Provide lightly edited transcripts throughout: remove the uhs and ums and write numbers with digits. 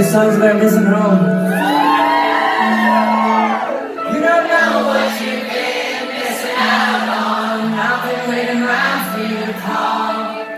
songs about missing home. You don't know what you've been missing out on. I've been waiting around for you to call.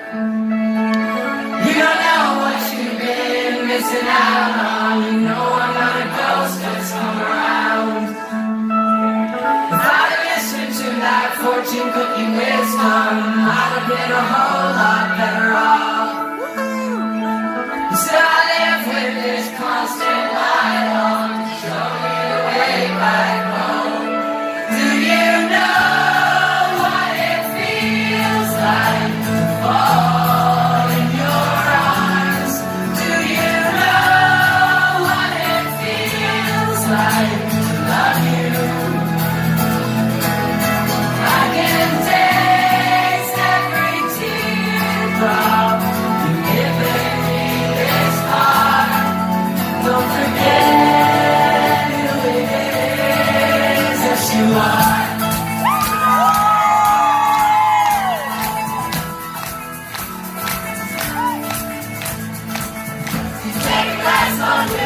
You don't know what you've been missing out on. You know I'm not a ghost that's come around. If I'd have listened to that fortune cookie wisdom, I'd have been a whole lot better off. Instead I live with this constant light on, show me the way back home. Do you know what it feels like to fall in your arms? Do you know what it feels like to love you? I can taste every teardrop you've given me this heart. Don't forget who it is, yes you are. You take a glass on